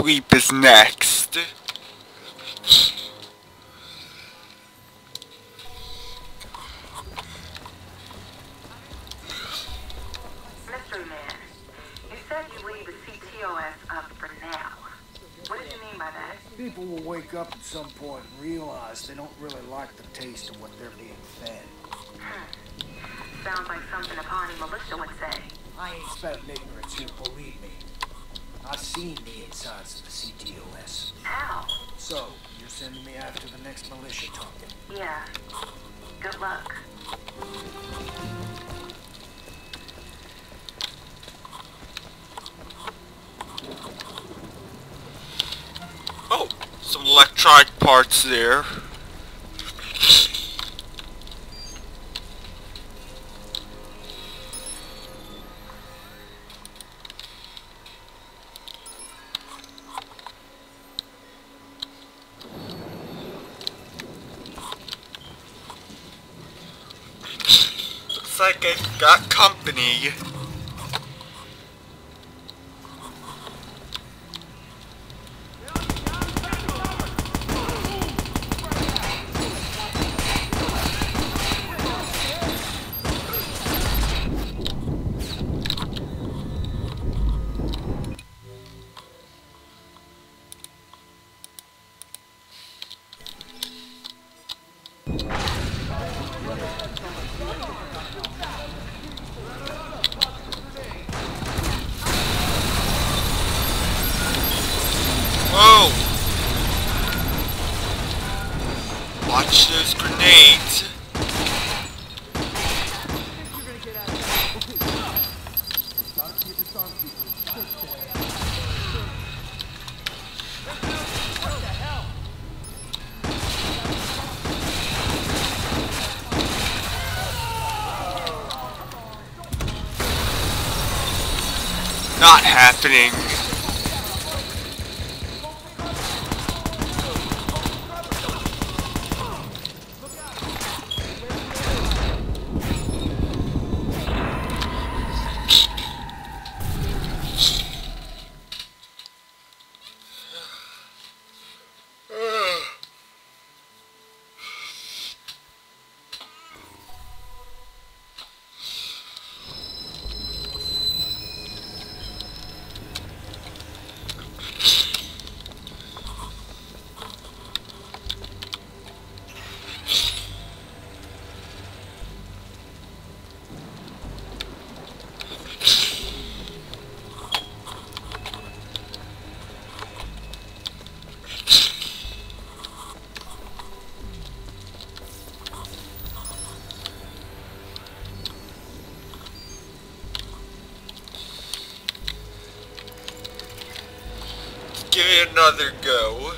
sleep is next. Mystery Man, you said you leave the CTOS up for now. What did you mean by that? People will wake up at some point and realize they don't really like the taste of what they're being fed. Sounds like something a Pawnee militia would say. I ain't spouting ignorance here, believe me. I've seen the insides of the CTOS. How? So, you're sending me after the next militia token? Yeah. Good luck. Oh, some electronic parts there. Looks like I've got company. Whoa! Watch those grenades. Not happening. Give it another go.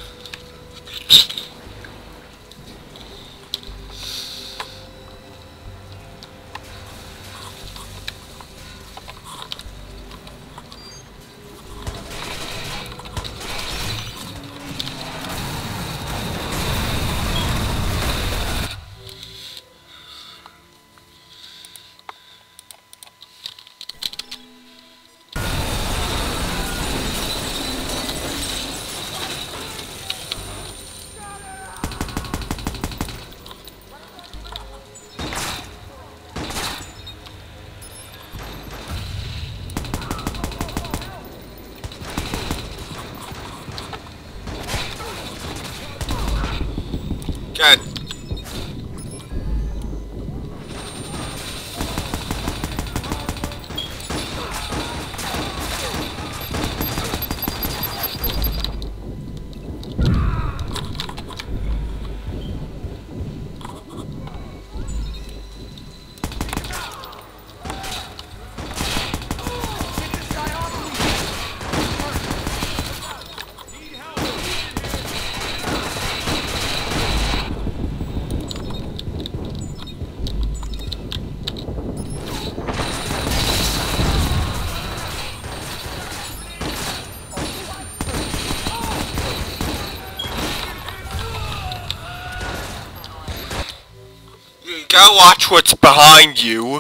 God. You gotta watch what's behind you.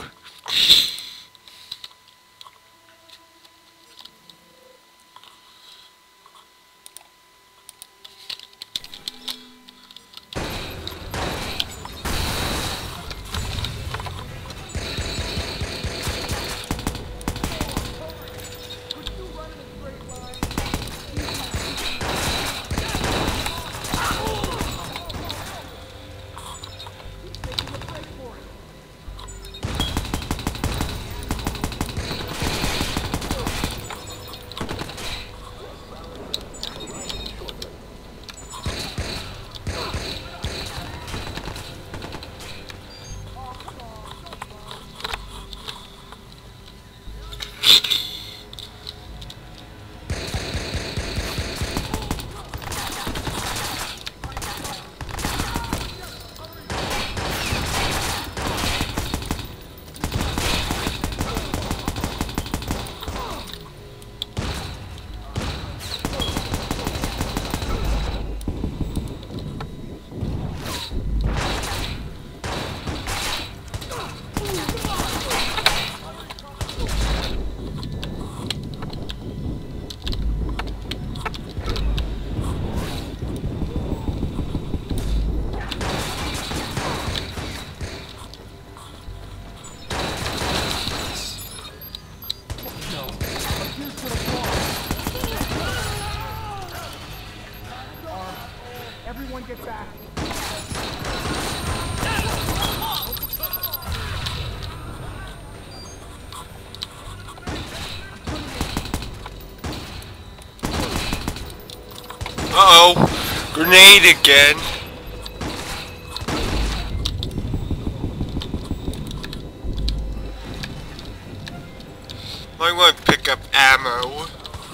everyone get back. Uh-oh. Grenade again. Might want to pick up ammo.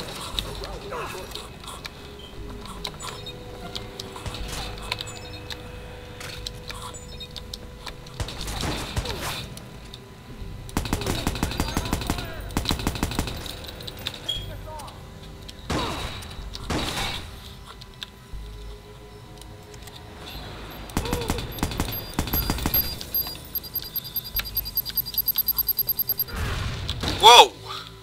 Whoa!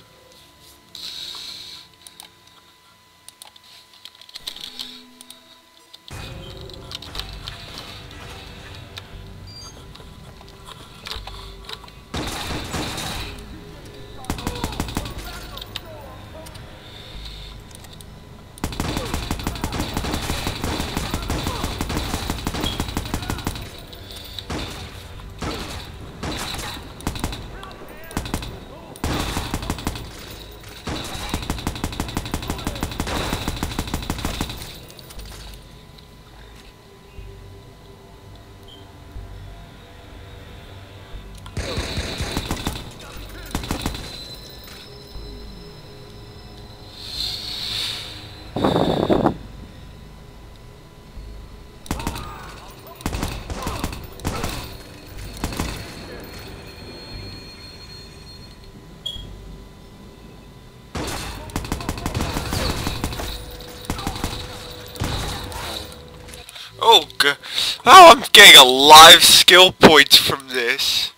Oh, God. Oh, I'm getting a lot of skill points from this.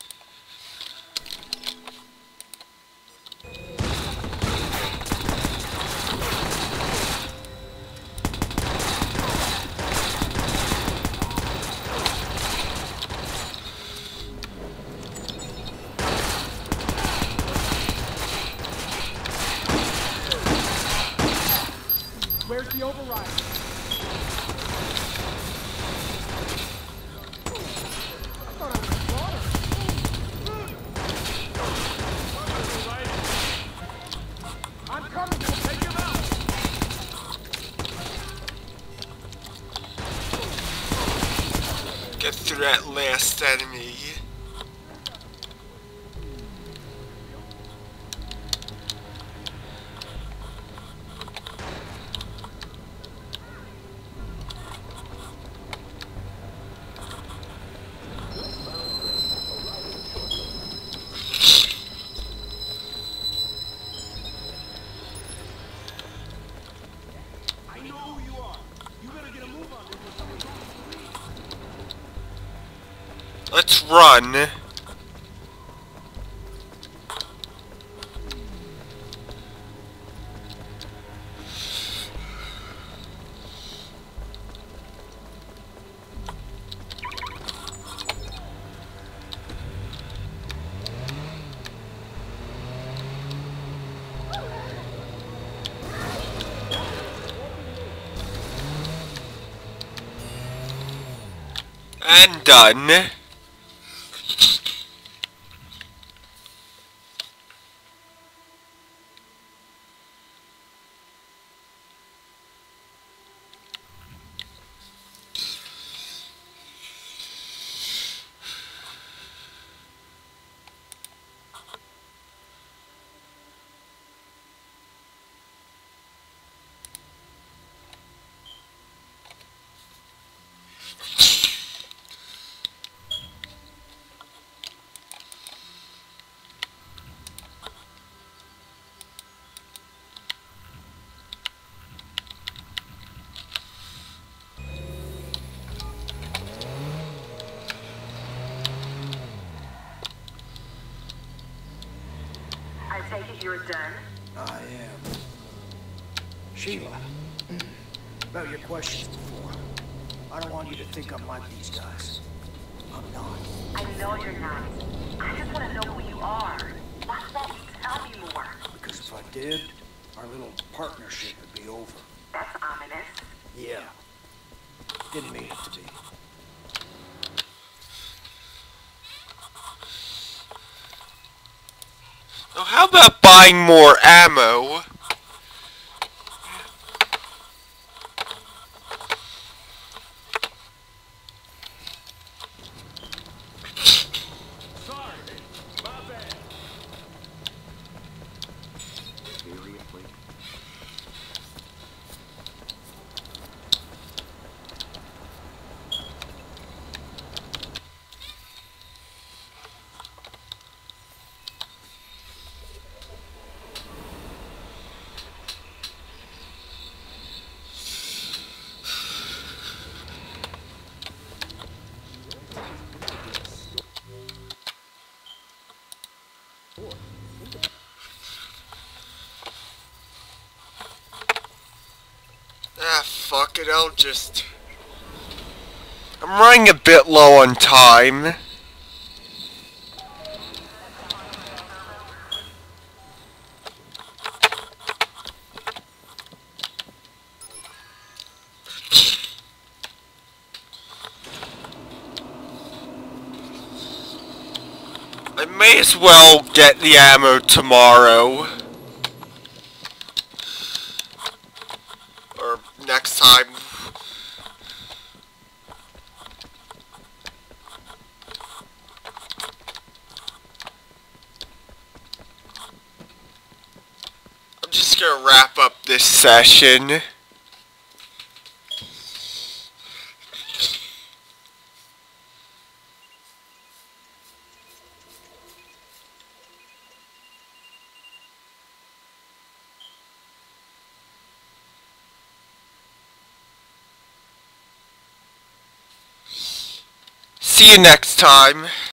Where's the override? I'm coming to take him out! Get through that last enemy. Let's run. And done. I take it you're done? I am. Sheila, about your questions before. I don't want you to think I'm like these guys. I'm not. I know you're not. I just want to know who you are. Why won't you tell me more? Because if I did, our little partnership would be over. That's ominous. Yeah. Didn't mean it to be. Oh, how about buying more ammo? Sorry, my bad. Seriously? Ah, fuck it, I'm running a bit low on time. I may as well get the ammo tomorrow. Or next time. I'm just gonna wrap up this session. See you next time.